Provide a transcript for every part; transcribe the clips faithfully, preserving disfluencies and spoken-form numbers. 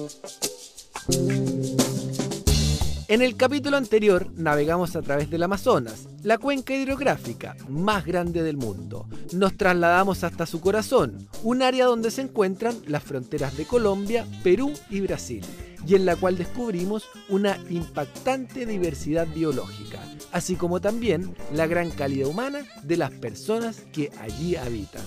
En el capítulo anterior navegamos a través del Amazonas, la cuenca hidrográfica más grande del mundo. Nos trasladamos hasta su corazón, un área donde se encuentran las fronteras de Colombia, Perú y Brasil, y en la cual descubrimos una impactante diversidad biológica, así como también la gran calidad humana de las personas que allí habitan.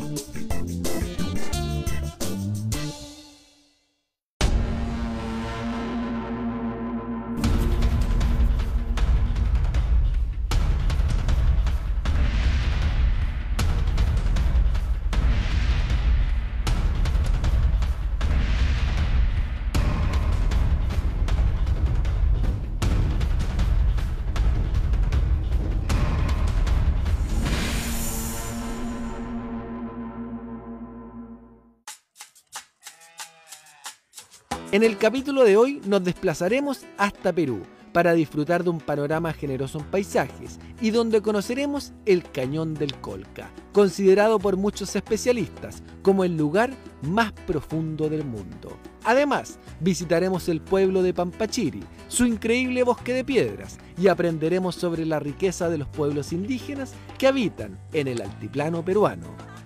En el capítulo de hoy nos desplazaremos hasta Perú para disfrutar de un panorama generoso en paisajes y donde conoceremos el Cañón del Colca, considerado por muchos especialistas como el lugar más profundo del mundo. Además, visitaremos el pueblo de Pampachiri, su increíble bosque de piedras y aprenderemos sobre la riqueza de los pueblos indígenas que habitan en el altiplano peruano.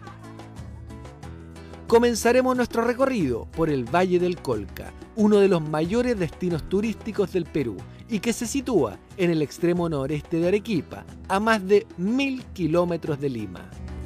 Comenzaremos nuestro recorrido por el Valle del Colca, uno de los mayores destinos turísticos del Perú y que se sitúa en el extremo noreste de Arequipa, a más de mil kilómetros de Lima.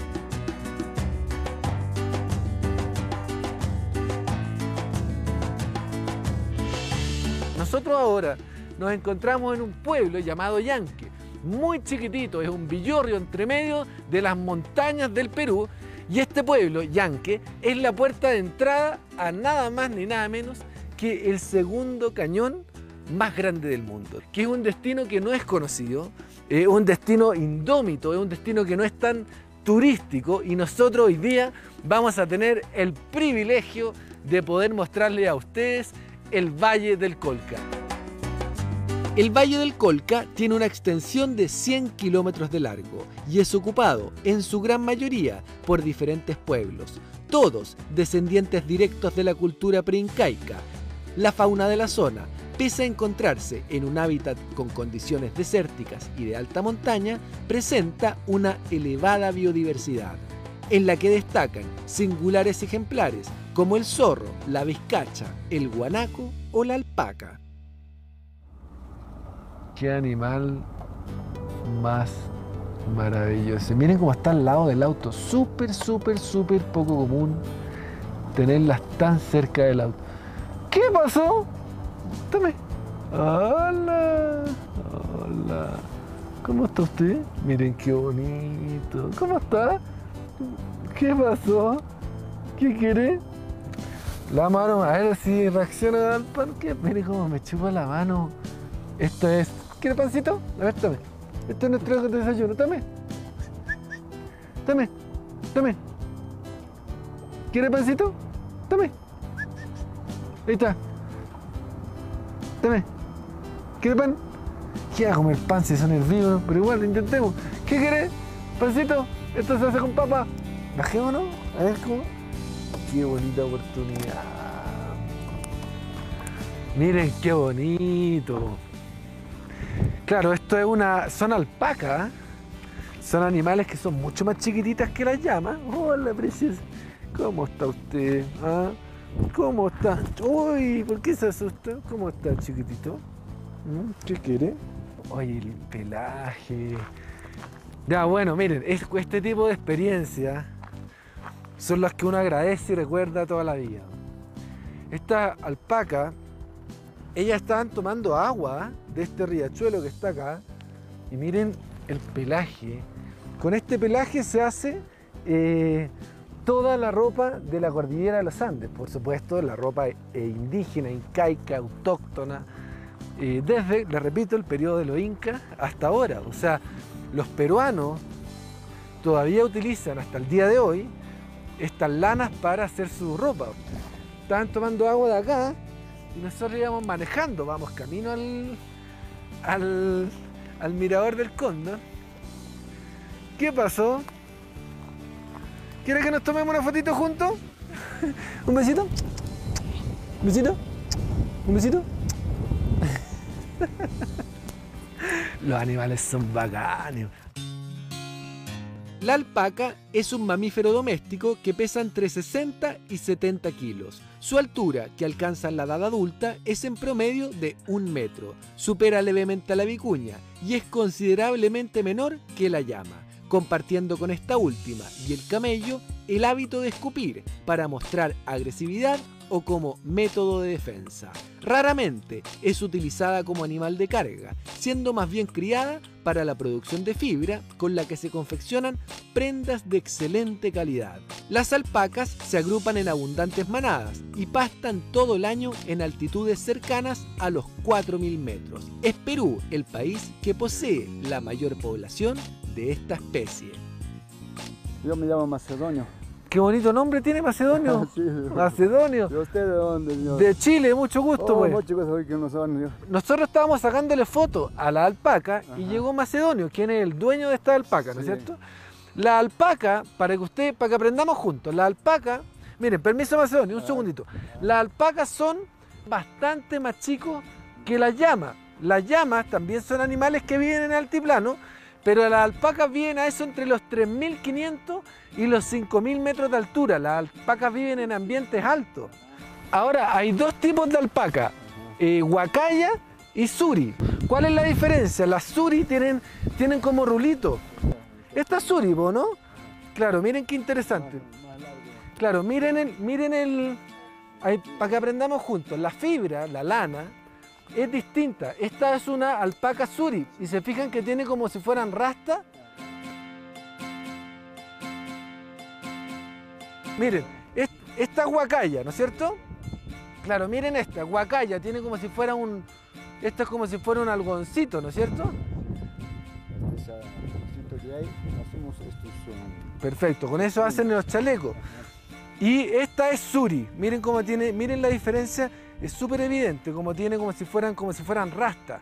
Nosotros ahora nos encontramos en un pueblo llamado Yanque, muy chiquitito, es un villorrio entre medio de las montañas del Perú. Y este pueblo, Yanque, es la puerta de entrada a nada más ni nada menos que el segundo cañón más grande del mundo, que es un destino que no es conocido, es un destino indómito, es un destino que no es tan turístico y nosotros hoy día vamos a tener el privilegio de poder mostrarles a ustedes el Valle del Colca. El Valle del Colca tiene una extensión de cien kilómetros de largo y es ocupado, en su gran mayoría, por diferentes pueblos, todos descendientes directos de la cultura preincaica. La fauna de la zona, pese a encontrarse en un hábitat con condiciones desérticas y de alta montaña, presenta una elevada biodiversidad, en la que destacan singulares ejemplares como el zorro, la vizcacha, el guanaco o la alpaca. Qué animal más maravilloso. Miren cómo está al lado del auto. Súper, súper, súper poco común tenerlas tan cerca del auto. ¿Qué pasó? Tome. Hola. Hola. ¿Cómo está usted? Miren qué bonito. ¿Cómo está? ¿Qué pasó? ¿Qué quiere? La mano, a ver si reacciona al parque. Miren cómo me chupa la mano. Esto es... ¿Quiere pancito? A ver, tome. Esto es nuestro desayuno. Tome. Tome. Tome. ¿Quiere pancito? Tome. Ahí está. Tome. ¿Quiere pan? ¿Qué hago comer pan si son herbívoros? Pero igual, intentemos. ¿Qué quiere? ¿Pancito? Esto se hace con papa. Bajémonos. A ver cómo. Qué bonita oportunidad. Miren qué bonito. Claro, esto es una... son alpacas, ¿eh? Son animales que son mucho más chiquititas que las llamas. Hola, preciosa. ¿Cómo está usted? ¿Ah? ¿Cómo está? Uy, ¿por qué se asusta? ¿Cómo está, chiquitito? ¿Qué quiere? Oye, el pelaje. Ya, bueno, miren, este tipo de experiencias son las que uno agradece y recuerda toda la vida. Esta alpaca, ellas estaban tomando agua de este riachuelo que está acá y miren el pelaje. Con este pelaje se hace eh, toda la ropa de la cordillera de los Andes, por supuesto la ropa eh, indígena, incaica, autóctona, eh, desde, les repito, el periodo de los incas hasta ahora. O sea, los peruanos todavía utilizan hasta el día de hoy estas lanas para hacer su ropa. Estaban tomando agua de acá y nosotros íbamos manejando, vamos camino al, al, al mirador del Cóndor. ¿Qué pasó? ¿Quieres que nos tomemos una fotito juntos? ¿Un besito? ¿Un besito? ¿Un besito? Los animales son bacanes. La alpaca es un mamífero doméstico que pesa entre sesenta y setenta kilos. Su altura, que alcanza en la edad adulta, es en promedio de un metro. Supera levemente a la vicuña y es considerablemente menor que la llama, compartiendo con esta última y el camello el hábito de escupir para mostrar agresividad o como método de defensa. Raramente es utilizada como animal de carga, siendo más bien criada para la producción de fibra con la que se confeccionan prendas de excelente calidad. Las alpacas se agrupan en abundantes manadas y pastan todo el año en altitudes cercanas a los cuatro mil metros. Es Perú el país que posee la mayor población de esta especie. Yo me llamo Macedonio. Qué bonito nombre tiene Macedonio. Sí, Macedonio. ¿De usted de dónde, señor? De Chile, mucho gusto, Oh, pues. mucho gusto, hoy que no son, yo. Nosotros estábamos sacándole fotos a la alpaca. Ajá. Y Ajá. llegó Macedonio, quien es el dueño de esta alpaca, ¿no es Sí. cierto? La alpaca, para que usted, para que aprendamos juntos, la alpaca, miren, permiso Macedonio, un segundito. Las alpacas son bastante más chicos que las llamas. Las llamas también son animales que viven en altiplano, pero las alpacas viven a eso entre los tres mil quinientos y los cinco mil metros de altura. Las alpacas viven en ambientes altos. Ahora, hay dos tipos de alpaca, eh, huacaya y suri. ¿Cuál es la diferencia? Las suri tienen, tienen como rulito. Esta es suri, ¿no? Claro, miren qué interesante. Claro, miren el, miren el, ahí, para que aprendamos juntos, la fibra, la lana, es distinta. Esta es una alpaca suri y se fijan que tiene como si fueran rastas. Miren, esta es huacaya, ¿no es cierto? Claro, miren esta, huacaya, tiene como si fuera un... Esto es como si fuera un algodoncito, ¿no es cierto? Este algodoncito que hay, hacemos estos son... Perfecto, con eso hacen los chalecos. Y esta es suri, miren cómo tiene, miren la diferencia, es súper evidente, como tiene como si fueran, como si fueran rastas.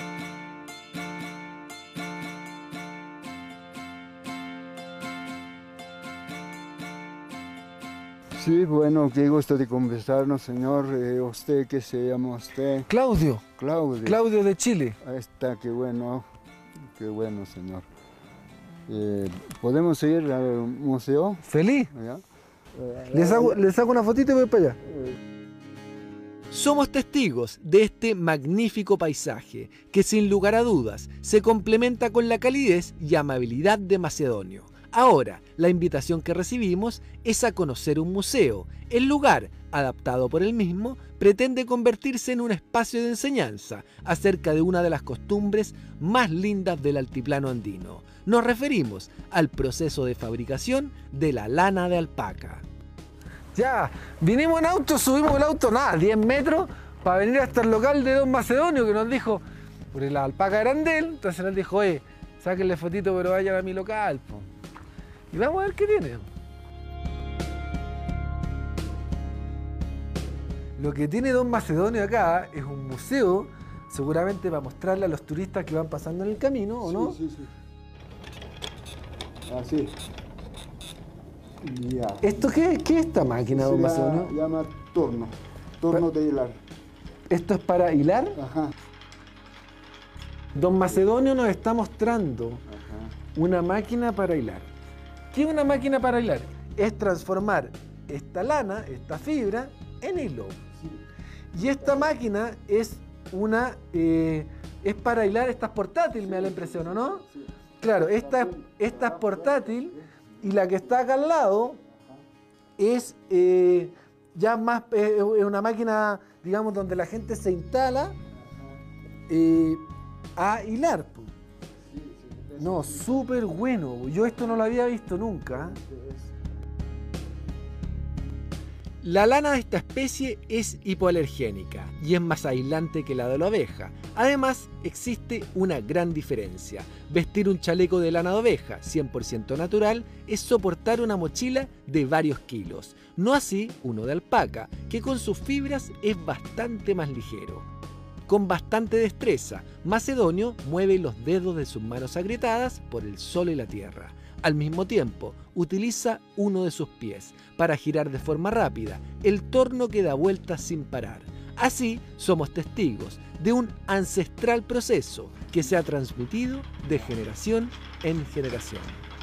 Sí, bueno, qué gusto de conversarnos, señor. Eh, ¿Usted qué se llama usted? Claudio. Claudio. Claudio de Chile. Ahí está, qué bueno, qué bueno, señor. Eh, ¿Podemos ir al museo? Feliz. ¿Ya? Eh, Les hago, les hago una fotito y voy para allá. eh, Somos testigos de este magnífico paisaje que sin lugar a dudas se complementa con la calidez y amabilidad de Macedonio. Ahora, la invitación que recibimos es a conocer un museo. El lugar, adaptado por él mismo, pretende convertirse en un espacio de enseñanza acerca de una de las costumbres más lindas del altiplano andino. Nos referimos al proceso de fabricación de la lana de alpaca. Ya, vinimos en auto, subimos el auto, nada, diez metros, para venir hasta el local de Don Macedonio, que nos dijo, porque las alpacas eran de él, entonces nos dijo, oye, sáquenle fotito, pero vayan a mi local, po. Y vamos a ver qué tiene. Lo que tiene Don Macedonio acá es un museo, seguramente para mostrarle a los turistas que van pasando en el camino, ¿o no? Sí, sí, sí. Así. Ya. ¿Esto qué, qué es esta máquina, Don Se Macedonio? llama, llama torno, torno de hilar. ¿Esto es para hilar? Ajá. Don Macedonio nos está mostrando Ajá. una máquina para hilar. ¿Qué es una máquina para hilar? Es transformar esta lana, esta fibra, en hilo. Y esta máquina es una eh, es para hilar, esta es portátil, me da la impresión, ¿o no? Claro, esta, esta es portátil y la que está acá al lado es eh, ya más, eh, es una máquina, digamos, donde la gente se instala eh, a hilar. Po. No, súper bueno. Yo esto no lo había visto nunca. La lana de esta especie es hipoalergénica y es más aislante que la de la oveja. Además, existe una gran diferencia. Vestir un chaleco de lana de oveja cien por ciento natural es soportar una mochila de varios kilos. No así uno de alpaca, que con sus fibras es bastante más ligero. Con bastante destreza, Macedonio mueve los dedos de sus manos agrietadas por el sol y la tierra. Al mismo tiempo, utiliza uno de sus pies para girar de forma rápida el torno que da vueltas sin parar. Así, somos testigos de un ancestral proceso que se ha transmitido de generación en generación.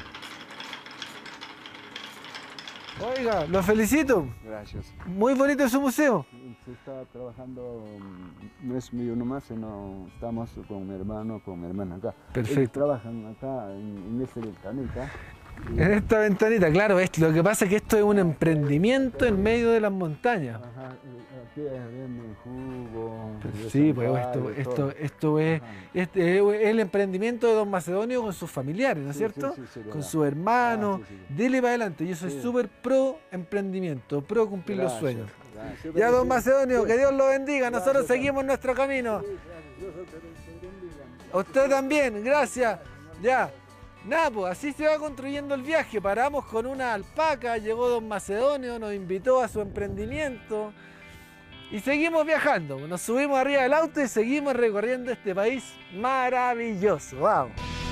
Oiga, lo felicito. Gracias. Muy bonito su museo. Se está trabajando, no es mío nomás, sino estamos con mi hermano, con mi hermana acá. Perfecto. Ellos trabajan acá en, en esta ventanita. En esta ventanita, claro, es, lo que pasa es que esto es un emprendimiento en medio de las montañas. Ajá, aquí venden jugo. Sí, pues esto, esto, esto es, este, es el emprendimiento de Don Macedonio con sus familiares, ¿no es Sí, cierto? sí, sí, sí, con verdad. sus hermanos. Ah, sí, sí. Dele para adelante. Yo soy Sí. súper pro emprendimiento, pro cumplir los Gracias, sueños. gracias. Ya, Don Sí. Macedonio, Sí. que Dios lo bendiga. Nosotros Gracias. seguimos nuestro camino. Sí, gracias. Dios te bendiga. A usted también, gracias. Ya. Nada, pues así se va construyendo el viaje. Paramos con una alpaca, llegó Don Macedonio, nos invitó a su emprendimiento y seguimos viajando. Nos subimos arriba del auto y seguimos recorriendo este país maravilloso. Vamos.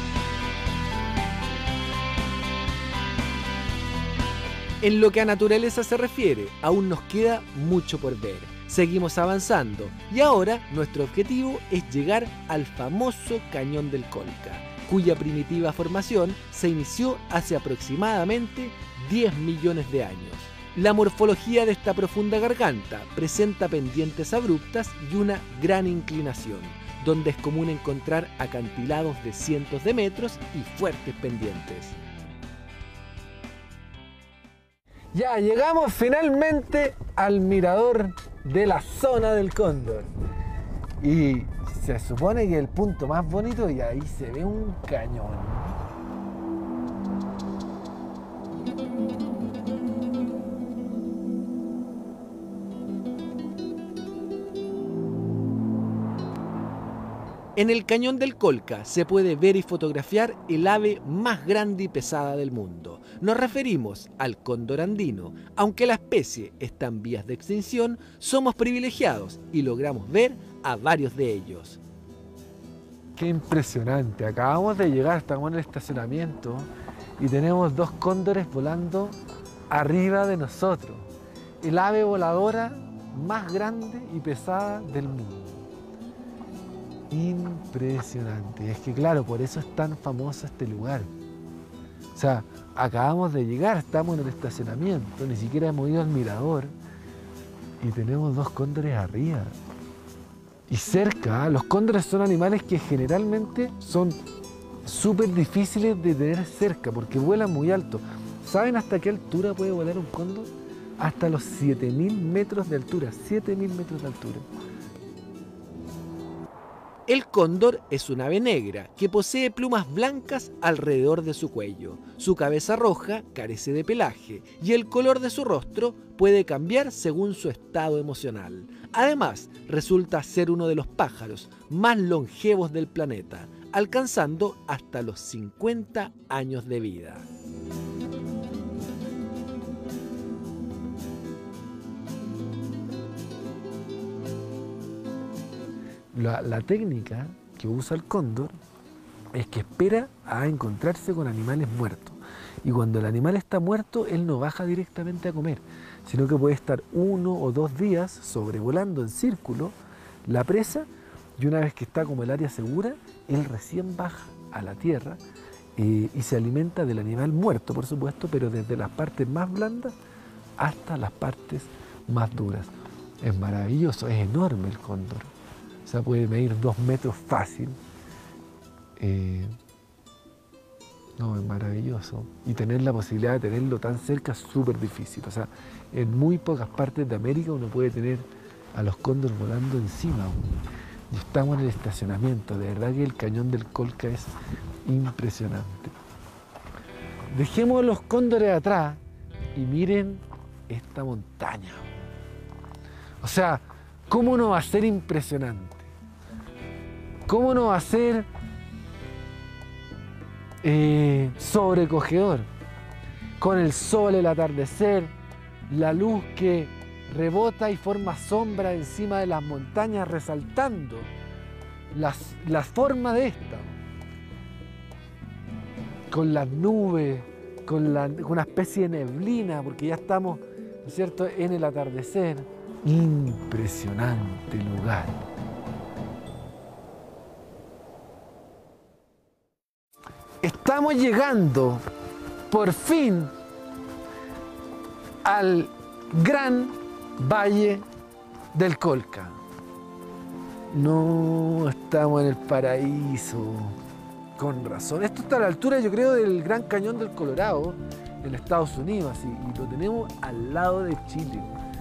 En lo que a naturaleza se refiere, aún nos queda mucho por ver. Seguimos avanzando y ahora nuestro objetivo es llegar al famoso Cañón del Colca, cuya primitiva formación se inició hace aproximadamente diez millones de años. La morfología de esta profunda garganta presenta pendientes abruptas y una gran inclinación, donde es común encontrar acantilados de cientos de metros y fuertes pendientes. Ya llegamos finalmente al mirador de la zona del Cóndor. Y se supone que el punto más bonito, y ahí se ve un cañón. En el Cañón del Colca se puede ver y fotografiar el ave más grande y pesada del mundo. Nos referimos al cóndor andino. Aunque la especie está en vías de extinción, somos privilegiados y logramos ver a varios de ellos. Qué impresionante. Acabamos de llegar, estamos en el estacionamiento y tenemos dos cóndores volando arriba de nosotros. El ave voladora más grande y pesada del mundo. Impresionante. Es que claro, por eso es tan famoso este lugar. O sea, acabamos de llegar, estamos en el estacionamiento, ni siquiera hemos ido al mirador y tenemos dos cóndores arriba. Y cerca, ¿eh? Los cóndores son animales que generalmente son súper difíciles de tener cerca porque vuelan muy alto. ¿Saben hasta qué altura puede volar un cóndor? Hasta los siete mil metros de altura, siete mil metros de altura. El cóndor es un ave negra que posee plumas blancas alrededor de su cuello. Su cabeza roja carece de pelaje y el color de su rostro puede cambiar según su estado emocional. Además, resulta ser uno de los pájaros más longevos del planeta, alcanzando hasta los cincuenta años de vida. La, la técnica que usa el cóndor es que espera a encontrarse con animales muertos. Y cuando el animal está muerto, él no baja directamente a comer, sino que puede estar uno o dos días sobrevolando en círculo la presa y una vez que está como el área segura, él recién baja a la tierra eh, y se alimenta del animal muerto, por supuesto, pero desde las partes más blandas hasta las partes más duras. Es maravilloso, es enorme el cóndor. O sea, puede medir dos metros fácil. Eh, no, es maravilloso. Y tener la posibilidad de tenerlo tan cerca es súper difícil. O sea, en muy pocas partes de América uno puede tener a los cóndores volando encima. Y estamos en el estacionamiento. De verdad que el Cañón del Colca es impresionante. Dejemos los cóndores atrás y miren esta montaña. O sea, ¿cómo no va a ser impresionante? ¿Cómo no va a ser eh, sobrecogedor? Con el sol, el atardecer, la luz que rebota y forma sombra encima de las montañas, resaltando las, la forma de esta. Con las nubes, con, la, con una especie de neblina, porque ya estamos, ¿no es cierto?, en el atardecer. Impresionante lugar. Estamos llegando por fin al gran Valle del Colca. No, estamos en el paraíso. Con razón. Esto está a la altura, yo creo, del Gran Cañón del Colorado, en Estados Unidos, y, y lo tenemos al lado de Chile.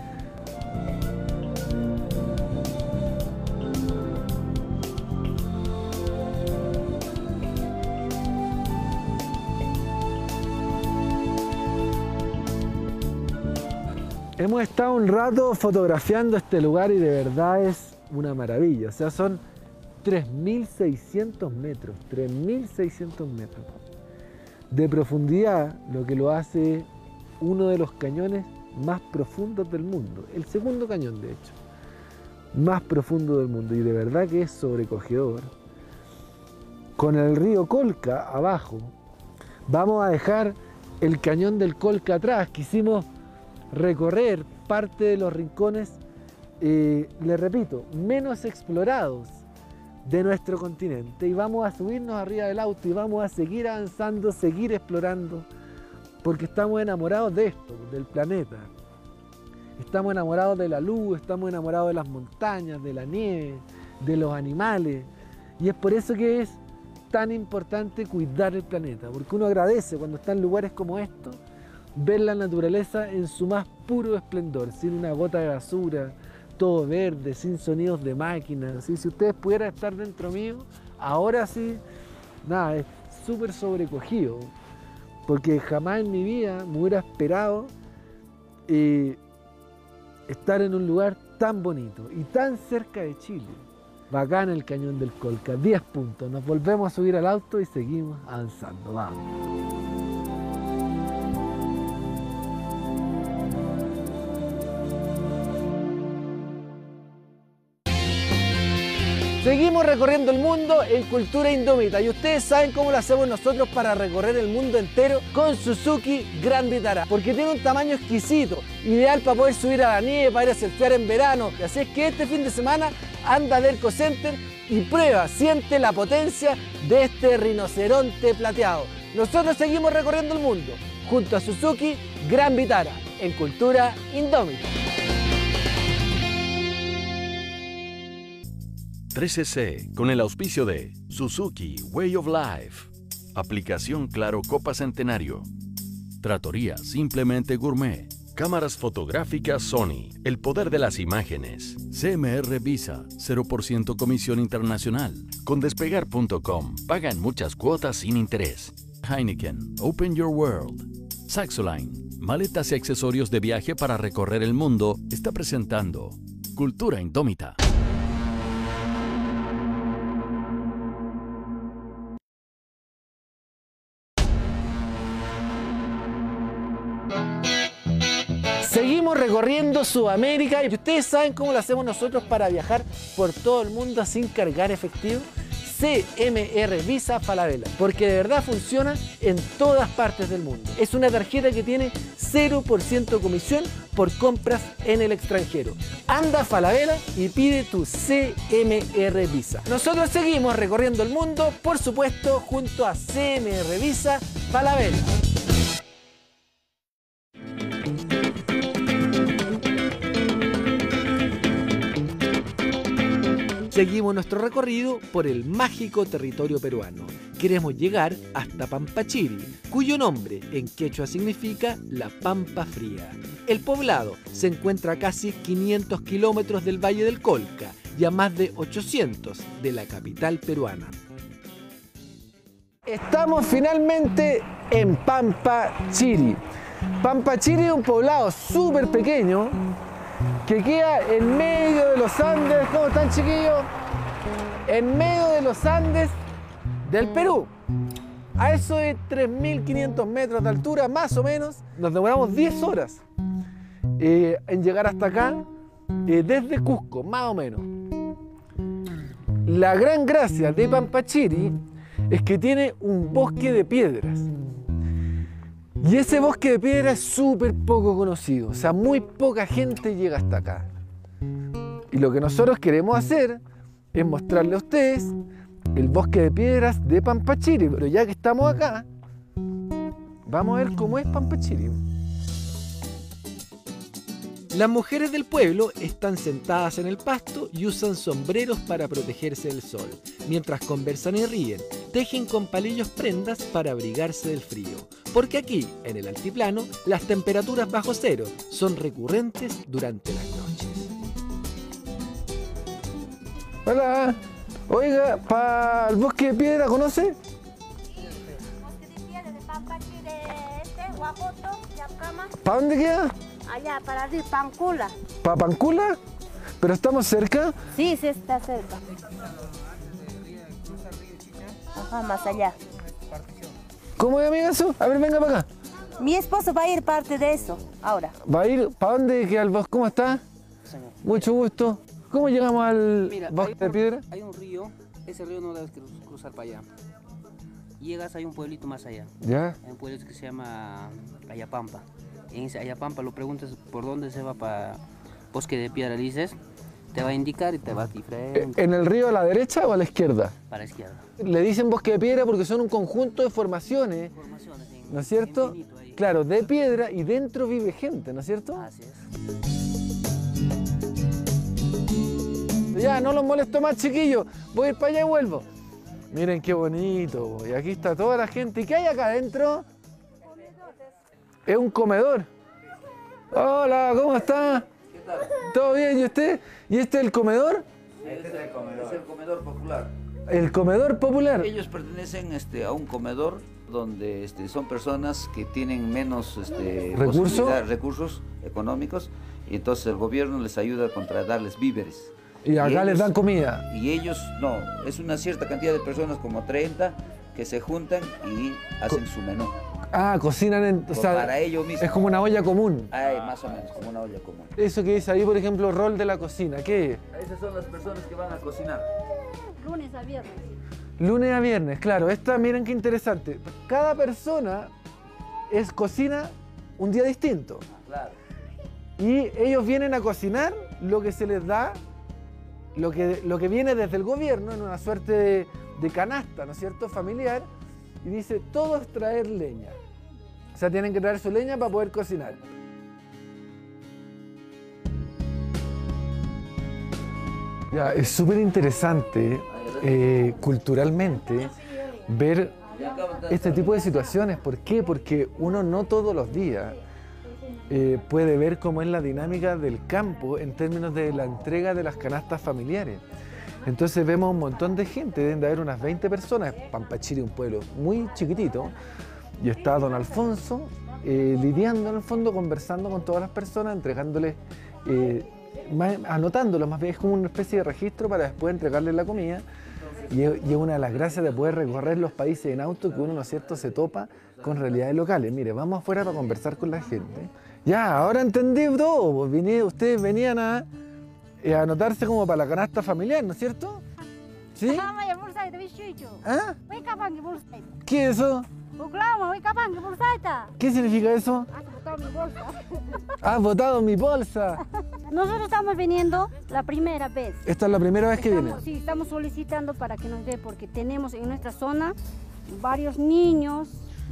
Hemos estado un rato fotografiando este lugar y de verdad es una maravilla. O sea, son tres mil seiscientos metros, tres mil seiscientos metros de profundidad, lo que lo hace uno de los cañones más profundos del mundo. El segundo cañón, de hecho, más profundo del mundo, y de verdad que es sobrecogedor. Con el río Colca abajo, vamos a dejar el cañón del Colca atrás. Quisimos recorrer parte de los rincones, eh, les repito, menos explorados de nuestro continente, y vamos a subirnos arriba del auto y vamos a seguir avanzando, seguir explorando, porque estamos enamorados de esto, del planeta. Estamos enamorados de la luz, estamos enamorados de las montañas, de la nieve, de los animales, y es por eso que es tan importante cuidar el planeta, porque uno agradece cuando está en lugares como estos, ver la naturaleza en su más puro esplendor, sin una gota de basura, todo verde, sin sonidos de máquinas. ¿Sí? Si ustedes pudieran estar dentro mío, ahora sí, nada, es súper sobrecogido, porque jamás en mi vida me hubiera esperado eh, estar en un lugar tan bonito y tan cerca de Chile. Bacán el Cañón del Colca, diez puntos, nos volvemos a subir al auto y seguimos avanzando, vamos. Seguimos recorriendo el mundo en Cultura Indómita, y ustedes saben cómo lo hacemos nosotros para recorrer el mundo entero con Suzuki Gran Vitara, porque tiene un tamaño exquisito, ideal para poder subir a la nieve, para ir a surfear en verano. Y así es que este fin de semana anda al Erco Center y prueba, siente la potencia de este rinoceronte plateado. Nosotros seguimos recorriendo el mundo junto a Suzuki Gran Vitara en Cultura Indómita. tres C C con el auspicio de Suzuki Way of Life, aplicación Claro Copa Centenario, Trattoria Simplemente Gourmet, cámaras fotográficas Sony, el poder de las imágenes, C M R Visa, cero por ciento comisión internacional, con despegar punto com, pagan muchas cuotas sin interés, Heineken, Open Your World, Saxoline, maletas y accesorios de viaje para recorrer el mundo, está presentando Cultura Indómita. Seguimos recorriendo Sudamérica, y ustedes saben cómo lo hacemos nosotros para viajar por todo el mundo sin cargar efectivo. C M R Visa Falabella, porque de verdad funciona en todas partes del mundo. Es una tarjeta que tiene cero por ciento comisión por compras en el extranjero. Anda a Falabella y pide tu C M R Visa. Nosotros seguimos recorriendo el mundo, por supuesto, junto a C M R Visa Falabella. Seguimos nuestro recorrido por el mágico territorio peruano. Queremos llegar hasta Pampachiri, cuyo nombre en quechua significa la Pampa Fría. El poblado se encuentra a casi quinientos kilómetros del Valle del Colca y a más de ochocientos de la capital peruana. Estamos finalmente en Pampachiri. Pampachiri es un poblado súper pequeño que queda en medio de los Andes. ¿Cómo están, chiquillos? En medio de los Andes del Perú. A eso de tres mil quinientos metros de altura, más o menos. Nos demoramos diez horas eh, en llegar hasta acá, eh, desde Cusco, más o menos. La gran gracia de Pampachiri es que tiene un bosque de piedras. Y ese bosque de piedras es súper poco conocido, o sea, muy poca gente llega hasta acá. Y lo que nosotros queremos hacer es mostrarle a ustedes el bosque de piedras de Pampachiri. Pero ya que estamos acá, vamos a ver cómo es Pampachiri. Las mujeres del pueblo están sentadas en el pasto y usan sombreros para protegerse del sol, mientras conversan y ríen. Tejen con palillos prendas para abrigarse del frío, porque aquí, en el altiplano, las temperaturas bajo cero son recurrentes durante las noches. Hola, oiga, ¿para el bosque de piedra conoce? Bosque de piedra de Pampachiri, este, Guapoto, Yapcama. ¿Para dónde queda? Allá, para arriba, Pancula. ¿Para Pancula? ¿Pero estamos cerca? Sí, sí está cerca. Ajá, más allá. ¿Cómo es, amiga, eso? A ver, venga para acá. Mi esposo va a ir parte de eso, ahora. ¿Va a ir? ¿Para dónde queda el bosque? ¿Cómo está? Señor. Mucho gusto. ¿Cómo llegamos al Mira, bosque hay de un- piedra? Hay un río, ese río no debes cru- cruzar para allá. Llegas, hay un pueblito más allá. Ya. Hay un pueblito que se llama Ayapampa. En ese Ayapampa lo preguntas por dónde se va para Bosque de Piedra, dices, te va a indicar y te va a ti frente ¿En el río a la derecha o a la izquierda? para la izquierda. Le dicen bosque de piedra porque son un conjunto de formaciones, Formaciones en- ¿no es cierto? en finito ahí. Claro, de piedra y dentro vive gente, ¿no es cierto? Así es. Ya, no los molesto más, chiquillos. Voy a ir para allá y vuelvo. Miren qué bonito. Y aquí está toda la gente. ¿Y qué hay acá adentro? Es un comedor. Hola, ¿cómo está? ¿Qué tal? ¿Todo bien? ¿Y usted? ¿Y este es el comedor? Este es el comedor. Es el comedor popular. El comedor popular. Ellos pertenecen este, a un comedor donde este, son personas que tienen menos este, ¿Recurso? posibilidad- recursos económicos y entonces el gobierno les ayuda a darles víveres. Y acá les ellos- dan comida. Y ellos, no, es una cierta cantidad de personas, como treinta, que se juntan y hacen su menú. Ah, cocinan en... O sea, para ellos mismos. es como una olla común. Ay, más o menos, como una olla común. Eso que dice ahí, por ejemplo, rol de la cocina. ¿Qué es? Esas son las personas que van a cocinar. Lunes a viernes. Lunes a viernes, claro. Esta, miren qué interesante. Cada persona es cocina un día distinto. Claro. Y ellos vienen a cocinar lo que se les da, lo que, lo que viene desde el gobierno en una suerte de, de canasta, ¿no es cierto?, familiar. Y dice, todos traer leña. O sea, tienen que traer su leña para poder cocinar. Ya, es súper interesante eh, culturalmente ver este tipo de situaciones. ¿Por qué? Porque uno no todos los días eh, puede ver cómo es la dinámica del campo en términos de la entrega de las canastas familiares. Entonces vemos un montón de gente, deben de haber unas veinte personas. Pampachiri es un pueblo muy chiquitito y está don Alfonso eh, lidiando en el fondo, conversando con todas las personas, entregándoles, eh, más, anotándolos, más bien es como una especie de registro para después entregarles la comida. Y es, y es una de las gracias de poder recorrer los países en auto que uno, ¿no es cierto?, se topa con realidades locales. Mire, vamos afuera para conversar con la gente. Ya, ahora entendí todo. Pues vine- ustedes venían a, eh, a anotarse como para la canasta familiar, ¿no es cierto? ¿Sí? Vaya, bolsa de bichucho. ¿Ah? Voy capaz que bolsa. ¿Qué es eso? Uclama, voy capaz que bolsa. ¿Qué significa eso? Has botado mi bolsa. Has botado mi bolsa. Nosotros estamos viniendo la primera vez. Esta es la primera vez que viene. Estamos, sí, estamos solicitando para que nos dé, porque tenemos en nuestra zona varios niños,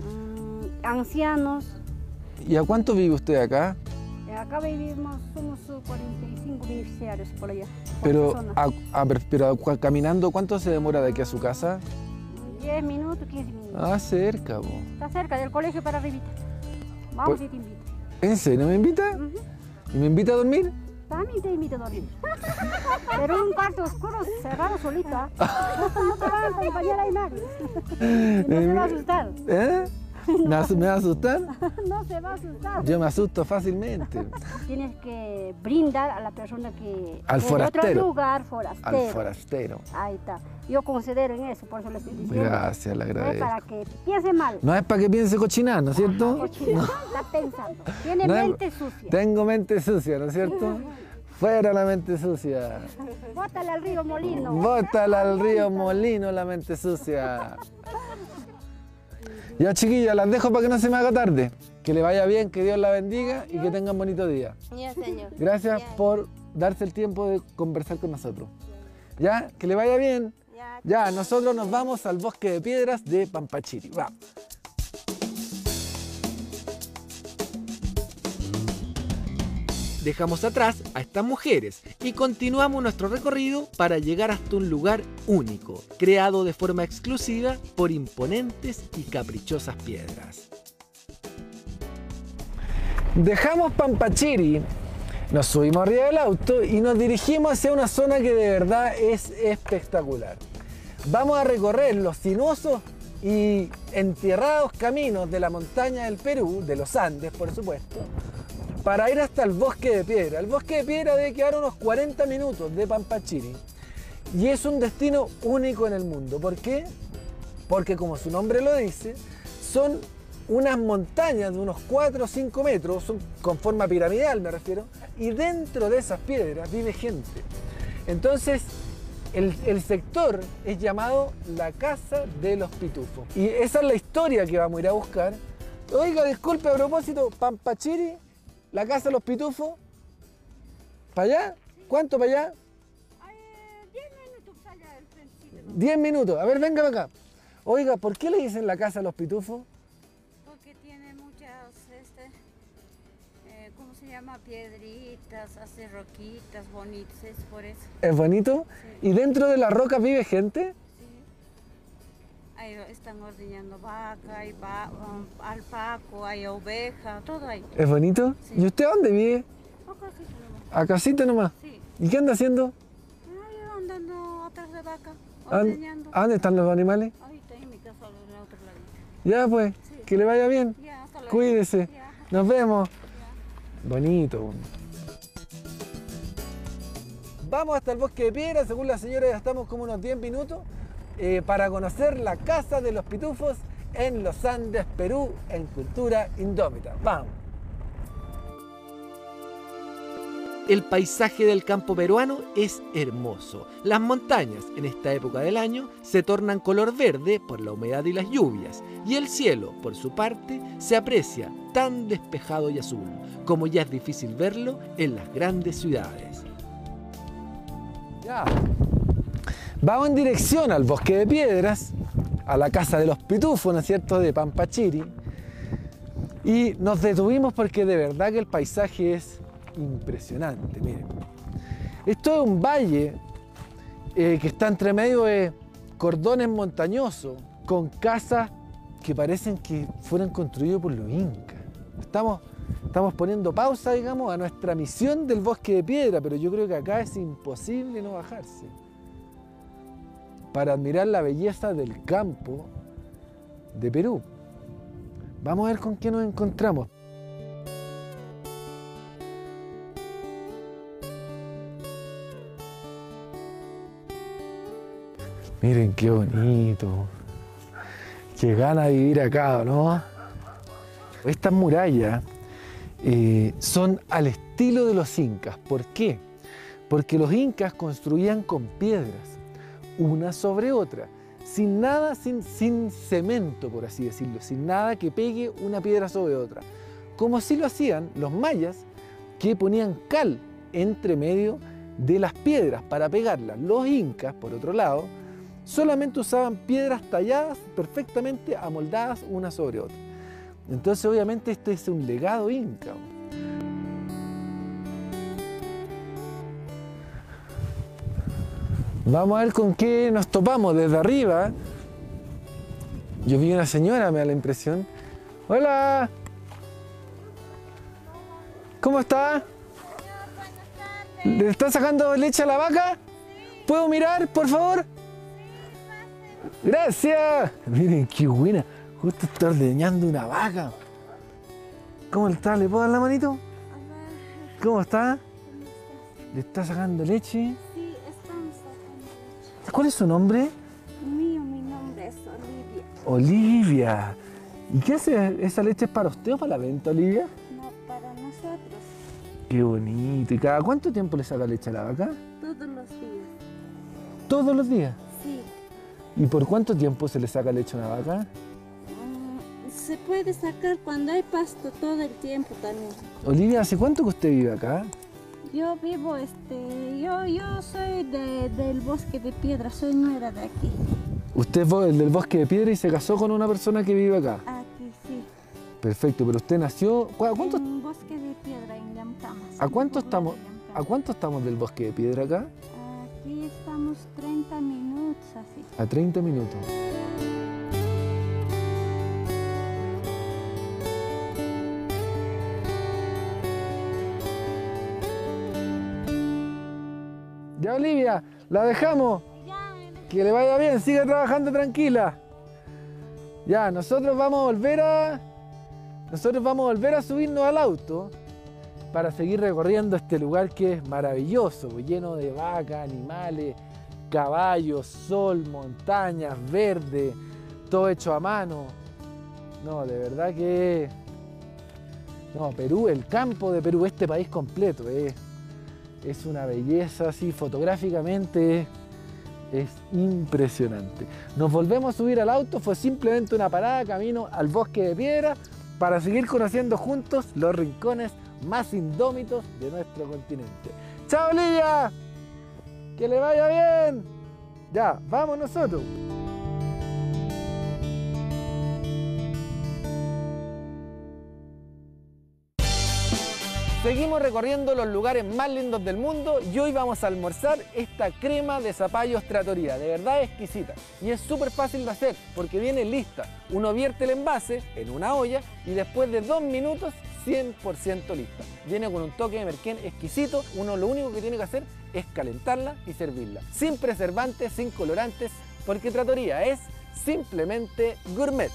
mm, ancianos. ¿Y a cuánto vive usted acá? Eh, Acá vivimos, somos uh, cuarenta y cinco beneficiarios por allá. por Pero, esta zona. a- a ver, pero a- cua- caminando, ¿cuánto se demora de aquí a su casa? diez minutos, quince minutos. Ah, cerca, bo. Está cerca del colegio para arribita. Vamos Pues- y te invito. ¿En serio me invita? Ujú. ¿Y me invita a dormir? También te invito a dormir. Pero en un cuarto oscuro, cerrado solito. ¿ah? No, no te van a acompañar ahí nadie. Y no se va a asustar. ¿Eh? ¿Me, asu- me va a asustar? No se va a asustar. Yo me asusto fácilmente. Tienes que brindar a la persona que... Al de forastero. otro lugar, forastero. Al forastero. Ahí está. Yo considero en eso, por eso le estoy diciendo. Gracias, le No es agradezco. para que piense mal. No es para que piense cochinar, ¿no es cierto? Cochino. Está pensando. Tiene No es- mente sucia. Tengo mente sucia, ¿no es cierto? Fuera la mente sucia. Bótale al río Molino. Bótala al río Molino la mente sucia. Ya, chiquillas, las dejo para que no se me haga tarde. Que le vaya bien, que Dios la bendiga y que tengan bonito día. Ya, señor. Gracias por darse el tiempo de conversar con nosotros. ¿Ya? Que le vaya bien. Ya, Ya, nosotros nos vamos al bosque de piedras de Pampachiri. Vamos. Dejamos atrás a estas mujeres y continuamos nuestro recorrido para llegar hasta un lugar único, creado de forma exclusiva por imponentes y caprichosas piedras. Dejamos Pampachiri, nos subimos arriba del auto y nos dirigimos hacia una zona que de verdad es espectacular. Vamos a recorrer los sinuosos y entierrados caminos de la montaña del Perú, de los Andes por supuesto, para ir hasta el bosque de piedra. El bosque de piedra debe quedar unos cuarenta minutos de Pampachiri y es un destino único en el mundo. ¿Por qué? Porque como su nombre lo dice, son unas montañas de unos cuatro o cinco metros, son con forma piramidal me refiero, y dentro de esas piedras vive gente. Entonces el, el sector es llamado la Casa de los Pitufos y esa es la historia que vamos a ir a buscar. Oiga, disculpe, a propósito, Pampachiri, la Casa de los Pitufos, ¿para allá? ¿Cuánto para allá? Ay, diez minutos allá del frente. diez minutos, a ver, venga para acá. Oiga, ¿por qué le dicen la Casa de los Pitufos? Porque tiene muchas, este, eh, ¿cómo se llama? Piedritas, hace roquitas bonitas, es por eso. ¿Es bonito? Sí. ¿Y dentro de las rocas vive gente? Sí. Ahí están ordeñando vaca, hay va, um, alpaco, hay oveja, todo ahí. ¿Es bonito? Sí. ¿Y usted dónde vive? Acá sí tenemos. ¿A casita nomás? Sí. ¿Y qué anda haciendo? Ahí andando atrás de vaca, ¿A dónde- ordeñando. ¿A dónde están los animales? Ahí está en mi casa, en el otro ladito. Ya pues, Sí. que le vaya bien. Ya, hasta luego. Cuídese. Ya, Nos vemos. ya. Bonito. Vamos hasta el bosque de piedra, según la señora ya estamos como unos diez minutos, eh, para conocer la Casa de los Pitufos en los Andes, Perú, en cultura indómita. Vamos. El paisaje del campo peruano es hermoso. Las montañas en esta época del año se tornan color verde por la humedad y las lluvias, y el cielo, por su parte, se aprecia tan despejado y azul, como ya es difícil verlo en las grandes ciudades. Ya. Vamos en dirección al bosque de piedras, a la Casa de los Pitufos, ¿no es cierto?, de Pampachiri. Y nos detuvimos porque de verdad que el paisaje es impresionante, miren. Esto es un valle eh, que está entre medio de cordones montañosos, con casas que parecen que fueron construidas por los incas. Estamos, estamos poniendo pausa, digamos, a nuestra misión del bosque de piedra, pero yo creo que acá es imposible no bajarse para admirar la belleza del campo de Perú. Vamos a ver con qué nos encontramos. Miren qué bonito. Qué gana de vivir acá, ¿no? Estas murallas eh, son al estilo de los incas. ¿Por qué? Porque los incas construían con piedras, una sobre otra, sin nada, sin, sin cemento, por así decirlo, sin nada que pegue una piedra sobre otra. Como así lo hacían los mayas, que ponían cal entre medio de las piedras para pegarlas. Los incas, por otro lado, solamente usaban piedras talladas perfectamente amoldadas una sobre otra. Entonces obviamente este es un legado inca. Vamos a ver con qué nos topamos desde arriba. Yo vi una señora, me da la impresión. ¡Hola! ¿Cómo está? ¿Le está sacando leche a la vaca? ¿Puedo mirar, por favor? ¡Gracias! Miren qué buena. Justo está ordeñando una vaca. ¿Cómo está? ¿Le puedo dar la manito? ¿Cómo está? ¿Le está sacando leche? Sí, estamos sacando leche. ¿Cuál es su nombre? Mío, mi nombre es Olivia. Olivia. ¿Y qué hace? ¿Esa leche es para usted o para la venta, Olivia? No, para nosotros, Qué bonito. ¿Y cada cuánto tiempo le saca leche a la vaca? todos los días. Todos los días. Sí. ¿Y por cuánto tiempo se le saca leche a una vaca? Mm, se puede sacar cuando hay pasto todo el tiempo también. Olivia, ¿hace cuánto que usted vive acá? Yo vivo, este, yo, yo soy de, del Bosque de Piedra, soy nuera de aquí. Usted es del Bosque de Piedra y se casó con una persona que vive acá. Aquí, sí. Perfecto, pero usted nació... ¿A cuánto, En Bosque de Piedra, en Llantamas. ¿a cuánto en estamos, Poblado de ¿A Llantamas. cuánto estamos del Bosque de Piedra acá? Aquí estamos treinta minutos, así. A treinta minutos. Ya, Olivia, la dejamos. Que le vaya bien, siga trabajando tranquila. Ya, nosotros vamos a volver a... Nosotros vamos a volver a subirnos al auto para seguir recorriendo este lugar que es maravilloso, lleno de vacas, animales, caballos, sol, montañas, verde, todo hecho a mano. No, de verdad que... No, Perú, el campo de Perú, este país completo, es, es una belleza así, fotográficamente es impresionante. Nos volvemos a subir al auto, fue simplemente una parada camino al Bosque de Piedra para seguir conociendo juntos los rincones más indómitos de nuestro continente. ¡Chao, Olivia! ¡Que le vaya bien! Ya, vamos nosotros. Seguimos recorriendo los lugares más lindos del mundo y hoy vamos a almorzar esta crema de zapallos Trattoria. De verdad es exquisita y es súper fácil de hacer porque viene lista. Uno vierte el envase en una olla y después de dos minutos cien por ciento lista. Viene con un toque de merquén exquisito. Uno lo único que tiene que hacer es calentarla y servirla. Sin preservantes, sin colorantes, porque Trattoria es simplemente gourmet.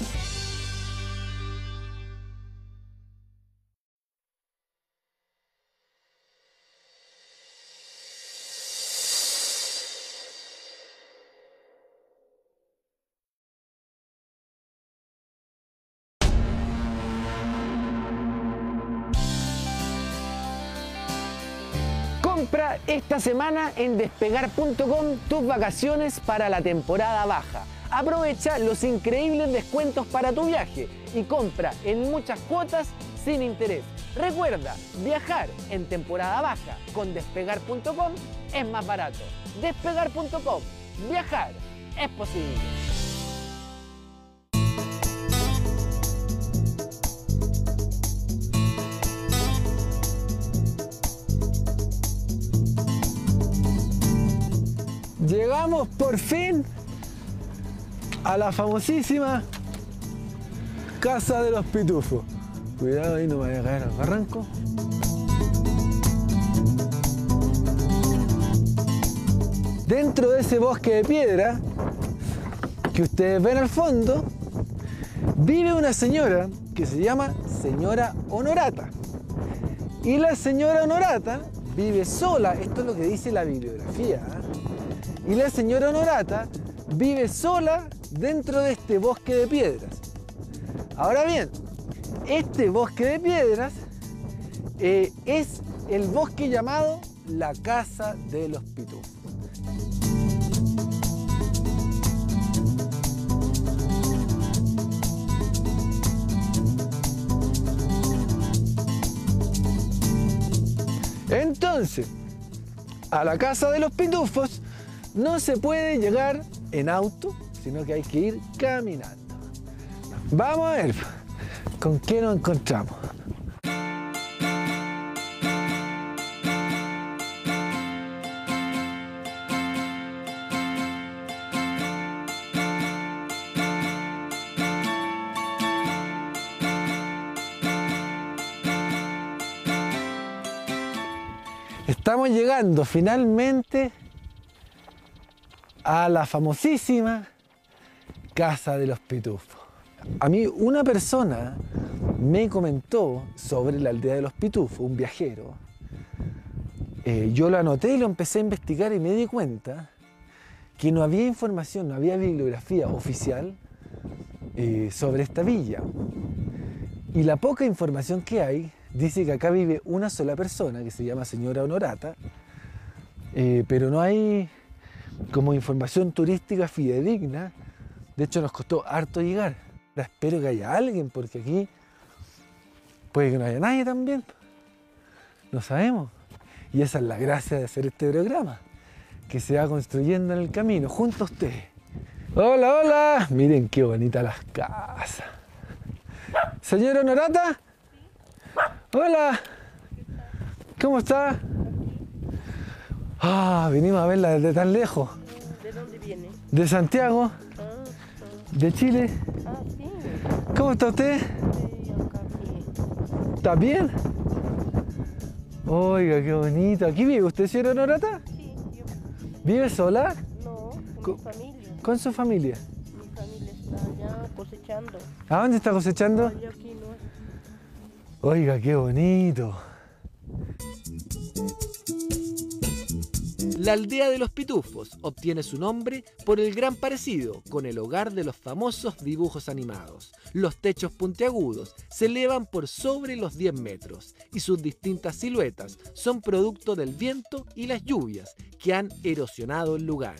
Compra esta semana en despegar punto com tus vacaciones para la temporada baja. Aprovecha los increíbles descuentos para tu viaje y compra en muchas cuotas sin interés. Recuerda, viajar en temporada baja con despegar punto com es más barato. despegar punto com, viajar es posible. Llegamos por fin a la famosísima Casa de los Pitufos. Cuidado ahí, no me vaya a caer al barranco. Dentro de ese bosque de piedra que ustedes ven al fondo, vive una señora que se llama Señora Honorata. Y la señora Honorata vive sola, esto es lo que dice la bibliografía, ¿eh? Y la señora Honorata vive sola dentro de este bosque de piedras. Ahora bien, este bosque de piedras eh, es el bosque llamado la Casa de los Pitufos. Entonces, a la Casa de los Pitufos no se puede llegar en auto, sino que hay que ir caminando. Vamos a ver con qué nos encontramos. Estamos llegando finalmente a la famosísima Casa de los Pitufos. A mí una persona me comentó sobre la aldea de los Pitufos, un viajero. Eh, yo lo anoté y lo empecé a investigar y me di cuenta que no había información, no había bibliografía oficial eh, sobre esta villa. Y la poca información que hay dice que acá vive una sola persona que se llama Señora Honorata, eh, pero no hay como información turística fidedigna. De hecho nos costó harto llegar. Ahora espero que haya alguien, porque aquí puede que no haya nadie también. No sabemos. Y esa es la gracia de hacer este programa, que se va construyendo en el camino, junto a ustedes. Hola, hola. Miren qué bonitas las casas. Señora Honorata. Hola. ¿Cómo está? Ah, vinimos a verla desde tan lejos. ¿De dónde viene? De Santiago. Ah, ah. De Chile. Ah, sí. ¿Cómo está usted? Sí, acá sí. ¿Está bien? Oiga, qué bonito. ¿Aquí vive usted, señora Honorata? Sí, yo ¿Vive sola? no, con Co- mi familia. ¿Con su familia? Mi familia está allá cosechando. ¿A dónde está cosechando? Allá aquí no. Oiga, qué bonito. La aldea de los Pitufos obtiene su nombre por el gran parecido con el hogar de los famosos dibujos animados. Los techos puntiagudos se elevan por sobre los diez metros y sus distintas siluetas son producto del viento y las lluvias que han erosionado el lugar.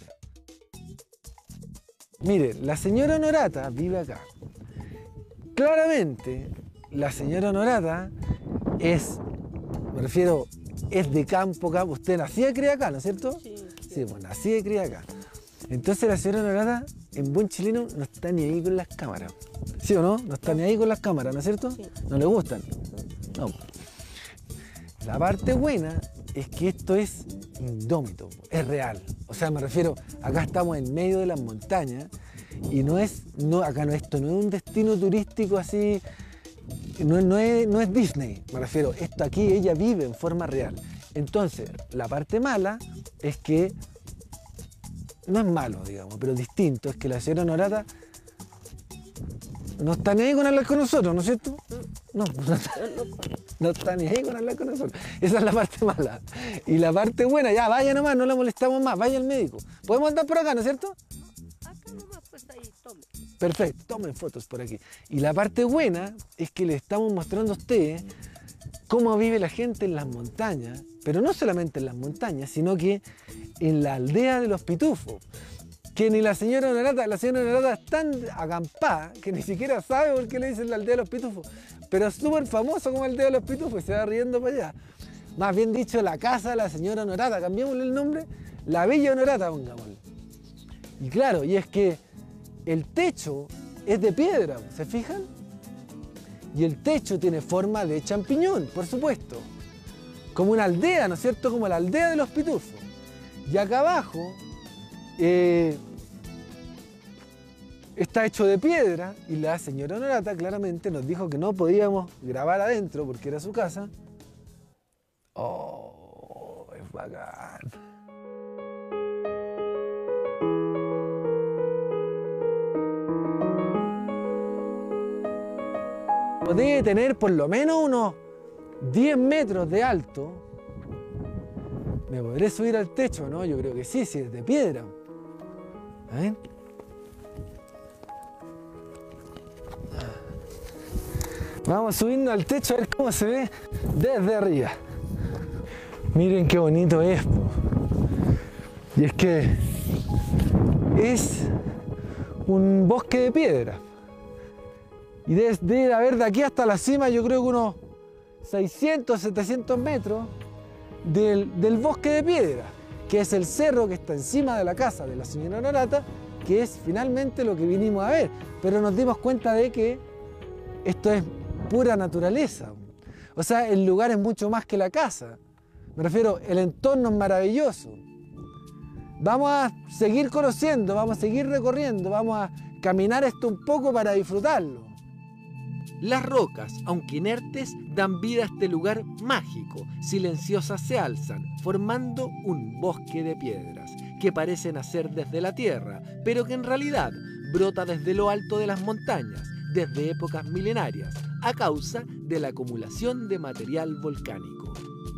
Mire, la señora Honorata vive acá. Claramente, la señora Honorata es, me refiero, es de campo, campo. Usted nacía y criada acá, ¿no es cierto? Sí, Sí, pues nacida y criada acá. Entonces la señora Honorata, en buen chileno, no está ni ahí con las cámaras. ¿Sí o no? No está ni ahí con las cámaras, ¿no es cierto? Sí. ¿No le gustan? No. La parte buena es que esto es indómito, es real. O sea, me refiero, acá estamos en medio de las montañas y no es, no, acá no, esto no es un destino turístico así, no, no, es, no es Disney, me refiero, esto aquí ella vive en forma real. Entonces, la parte mala es que, no es malo, digamos, pero distinto, es que la señora Honorata no está ni ahí con hablar con nosotros, ¿no es cierto? No, no está, no está ni ahí con hablar con nosotros. Esa es la parte mala. Y la parte buena, ya, vaya nomás, no la molestamos más, vaya al médico. Podemos andar por acá, ¿no es cierto? Acá nomás, pues ahí, tome. Perfecto, tomen fotos por aquí. Y la parte buena es que le estamos mostrando a ustedes cómo vive la gente en las montañas, pero no solamente en las montañas, sino que en la aldea de los Pitufos. Que ni la señora Honorata, la señora Honorata es tan acampada que ni siquiera sabe por qué le dicen la aldea de los Pitufos. Pero es súper famoso como aldea de los Pitufos y se va riendo para allá. Más bien dicho, la casa de la señora Honorata, cambiémosle el nombre, la Villa Honorata, pongámosle. Y claro, y es que el techo es de piedra, ¿se fijan? Y el techo tiene forma de champiñón, por supuesto. Como una aldea, ¿no es cierto? Como la aldea de los Pitufos. Y acá abajo eh, está hecho de piedra y la señora Honorata claramente nos dijo que no podíamos grabar adentro porque era su casa. Oh, es bacán. Debe tener por lo menos unos diez metros de alto. ¿Me podré subir al techo? No, yo creo que sí, si es de piedra. A ver. Vamos subiendo al techo a ver cómo se ve desde arriba. Miren qué bonito es, po. Y es que es un bosque de piedra. Y debe, debe haber de aquí hasta la cima, yo creo que unos seiscientos, setecientos metros del, del bosque de piedra, que es el cerro que está encima de la casa de la señora Honorata, que es finalmente lo que vinimos a ver. Pero nos dimos cuenta de que esto es pura naturaleza. O sea, el lugar es mucho más que la casa. Me refiero, el entorno es maravilloso. Vamos a seguir conociendo, vamos a seguir recorriendo, vamos a caminar esto un poco para disfrutarlo. Las rocas, aunque inertes, dan vida a este lugar mágico. Silenciosas se alzan, formando un bosque de piedras que parece nacer desde la tierra, pero que en realidad brota desde lo alto de las montañas, desde épocas milenarias, a causa de la acumulación de material volcánico.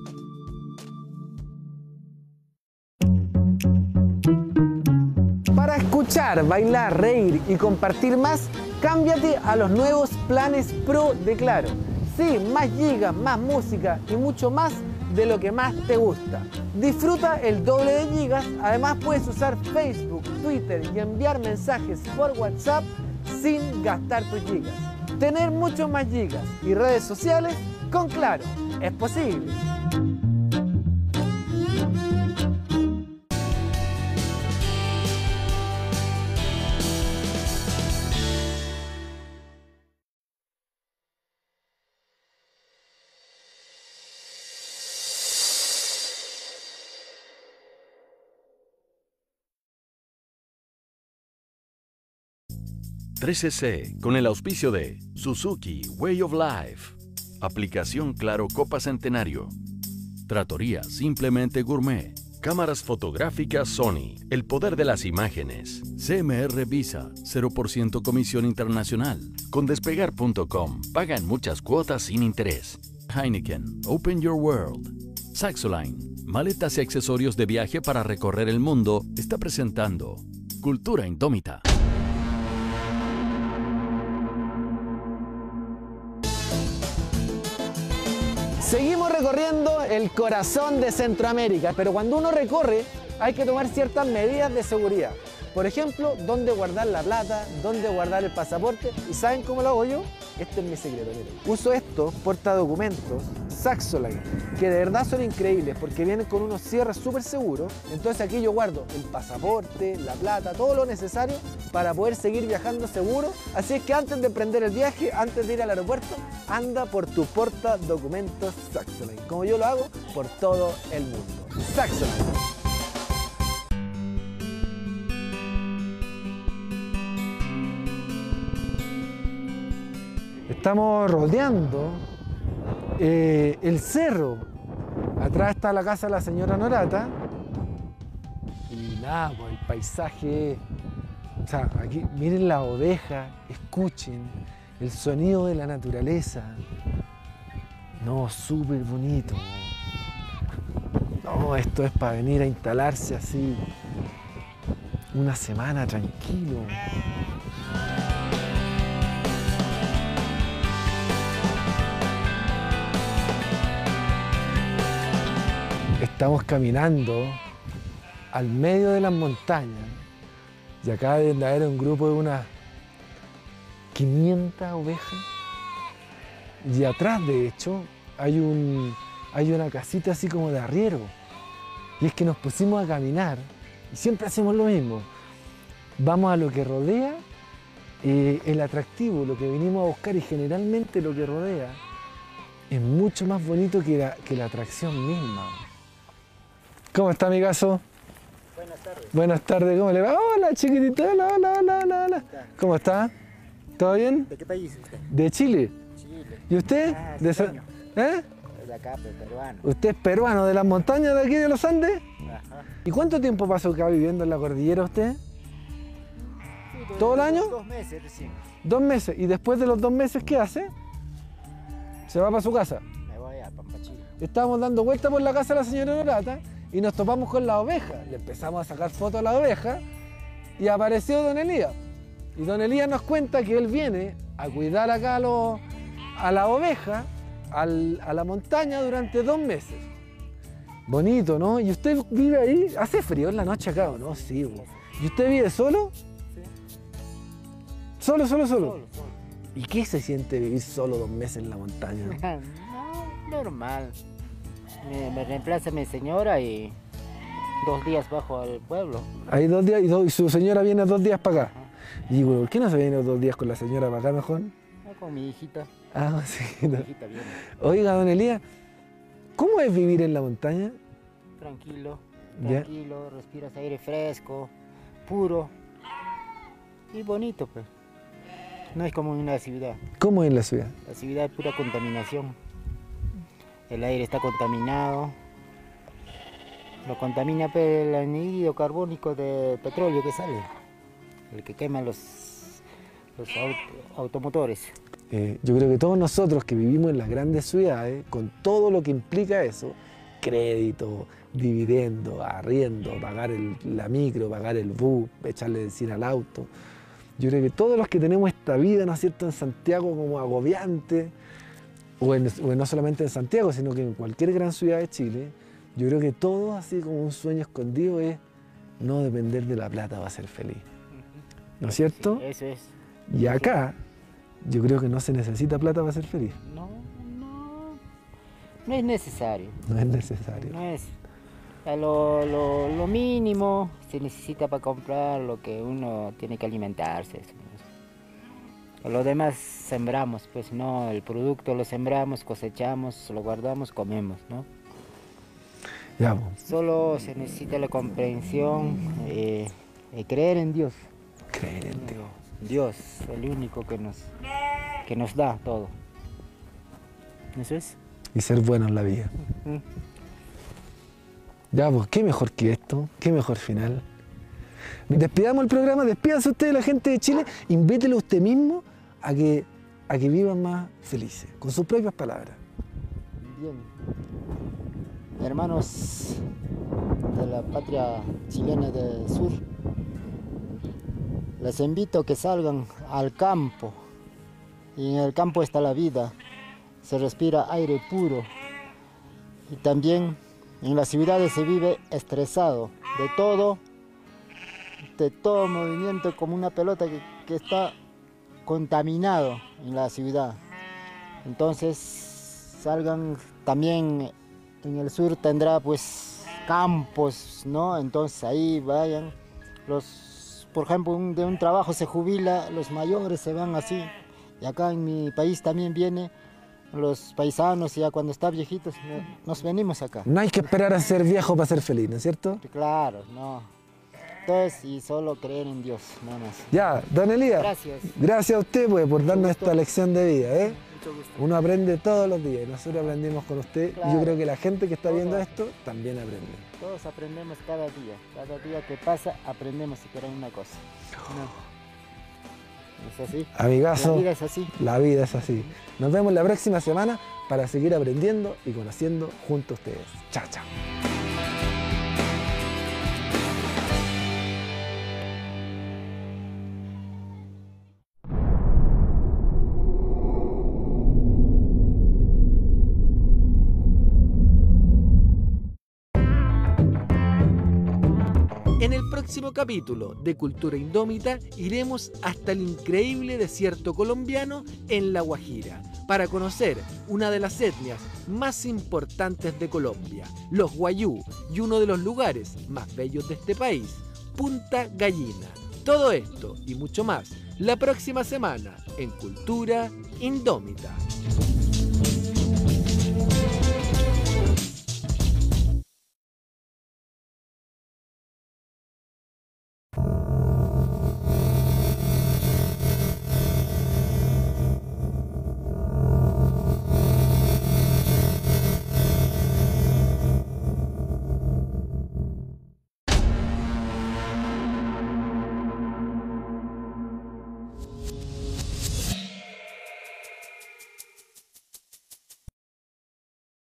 Para escuchar, bailar, reír y compartir más, cámbiate a los nuevos planes Pro de Claro. Sí, más gigas, más música y mucho más de lo que más te gusta. Disfruta el doble de gigas, además puedes usar Facebook, Twitter y enviar mensajes por WhatsApp sin gastar tus gigas. Tener muchos más gigas y redes sociales con Claro es posible. trece C con el auspicio de Suzuki Way of Life. Aplicación Claro Copa Centenario. Tratoría Simplemente Gourmet. Cámaras fotográficas Sony. El poder de las imágenes. C M R Visa. cero por ciento comisión internacional. Con despegar punto com. Paga en muchas cuotas sin interés. Heineken. Open Your World. Saxoline. Maletas y accesorios de viaje para recorrer el mundo. Está presentando Cultura Indómita. Seguimos recorriendo el corazón de Centroamérica, pero cuando uno recorre hay que tomar ciertas medidas de seguridad. Por ejemplo, dónde guardar la plata, dónde guardar el pasaporte. ¿Y saben cómo lo hago yo? Este es mi secreto, miren. Uso estos portadocumentos Saxoline, que de verdad son increíbles porque vienen con unos cierres súper seguros. Entonces aquí yo guardo el pasaporte, la plata, todo lo necesario para poder seguir viajando seguro. Así es que antes de emprender el viaje, antes de ir al aeropuerto, anda por tu portadocumentos Saxoline, como yo lo hago por todo el mundo. Saxoline. Estamos rodeando eh, el cerro. Atrás está la casa de la señora Norata. Y nada, pues el paisaje. O sea, aquí miren la oveja, escuchen el sonido de la naturaleza. No, súper bonito. No, esto es para venir a instalarse así una semana tranquilo. Estamos caminando al medio de las montañas y acá deben de haber un grupo de unas quinientas ovejas y atrás de hecho hay, un, hay una casita así como de arriero y es que nos pusimos a caminar y siempre hacemos lo mismo, vamos a lo que rodea eh, el atractivo, lo que venimos a buscar y generalmente lo que rodea es mucho más bonito que la, que la atracción misma. ¿Cómo está, amigazo? Buenas tardes. Buenas tardes, ¿cómo le va? Hola, chiquitito, hola, hola, hola, hola, hola. ¿Cómo está? ¿Todo bien? ¿De qué país es usted? De Chile. Chile. ¿Y usted? Ah, de so- sueño. ¿Eh? De acá, pero peruano. ¿Usted es peruano de las montañas de aquí de los Andes? Ajá. ¿Y cuánto tiempo pasó acá viviendo en la cordillera usted? Sí, dos- ¿Todo el año? Dos meses recién. Dos meses. ¿Y después de los dos meses qué hace? Se va para su casa. Me voy a Pampachilo. Estábamos dando vuelta por la casa de la señora Norata y nos topamos con la oveja. Le empezamos a sacar fotos a la oveja y apareció don Elías. Y don Elías nos cuenta que él viene a cuidar acá a, los, a la oveja, al, a la montaña durante dos meses. Bonito, ¿no? ¿Y usted vive ahí? ¿Hace frío en la noche acá o no? Sí. Bo. ¿Y usted vive solo? Sí. ¿Solo, solo, solo? Solo, solo. ¿Y qué se siente vivir solo dos meses en la montaña? No, normal. Me, me reemplaza mi señora y dos días bajo al pueblo. Hay dos días y, dos, y su señora viene dos días para acá. Y digo, ¿por qué no se viene dos días con la señora para acá mejor? Ah, con mi hijita. Ah, sí. Mi No. hijita viene. Oiga, don Elías, ¿cómo es vivir en la montaña? Tranquilo, Ya. tranquilo, respiras aire fresco, puro y bonito, pues. No es como en una ciudad. ¿Cómo es en la ciudad? La ciudad es pura contaminación. El aire está contaminado. Lo contamina pues, el anhídrido carbónico de petróleo que sale. El que quema los, los aut- automotores. Eh, yo creo que todos nosotros que vivimos en las grandes ciudades, con todo lo que implica eso, crédito, dividendo, arriendo, pagar el- la micro, pagar el bus, echarle benzina al auto. Yo creo que todos los que tenemos esta vida, ¿no es cierto?, en Santiago como agobiante, o, en, o no solamente en Santiago, sino que en cualquier gran ciudad de Chile, yo creo que todo así como un sueño escondido es no depender de la plata para ser feliz. ¿No es cierto? Sí, eso es. Y acá, yo creo que no se necesita plata para ser feliz. No, no, no es necesario. No es necesario. No es. A Lo, lo, lo mínimo se necesita para comprar lo que uno tiene que alimentarse. eso, eso. Lo demás sembramos, pues no, el producto lo sembramos, cosechamos, lo guardamos, comemos, ¿no? Ya, pues, Solo se necesita la comprensión, eh, eh, creer en Dios. creer en Dios. Dios, el único que nos, que nos da todo. ¿Eso es? Y ser bueno en la vida. Mm. Ya, pues, qué mejor que esto, qué mejor final. Despidamos el programa, despídase usted de la gente de Chile, invítelo usted mismo a que, a que vivan más felices, con sus propias palabras. Bien. Hermanos de la patria chilena del sur, les invito a que salgan al campo. Y en el campo está la vida, se respira aire puro. Y también en las ciudades se vive estresado de todo, de todo movimiento, como una pelota que, que está contaminado en la ciudad. Entonces salgan también, en el sur tendrá pues campos, ¿no? Entonces ahí vayan, los, por ejemplo, un, de un trabajo se jubila, los mayores se van así, y acá en mi país también viene los paisanos, ya cuando están viejitos, nos venimos acá. No hay que esperar a ser viejo para ser feliz, ¿no es cierto? Claro, no. Entonces, y solo creer en Dios, nada más. Ya, don Elías. Gracias. Gracias a usted pues, por darnos esta lección de vida, ¿eh? Mucho gusto. Uno aprende todos los días, nosotros aprendimos con usted. Claro. Yo creo que la gente que está Todo. viendo esto también aprende. Todos aprendemos cada día. Cada día que pasa, aprendemos siquiera una cosa. No. ¿Es así? Amigazo, La vida es así. la vida es así. Nos vemos la próxima semana para seguir aprendiendo y conociendo junto a ustedes. Chao, chao. En el próximo capítulo de Cultura Indómita iremos hasta el increíble desierto colombiano en La Guajira para conocer una de las etnias más importantes de Colombia, los guayú, y uno de los lugares más bellos de este país, Punta Gallina. Todo esto y mucho más la próxima semana en Cultura Indómita.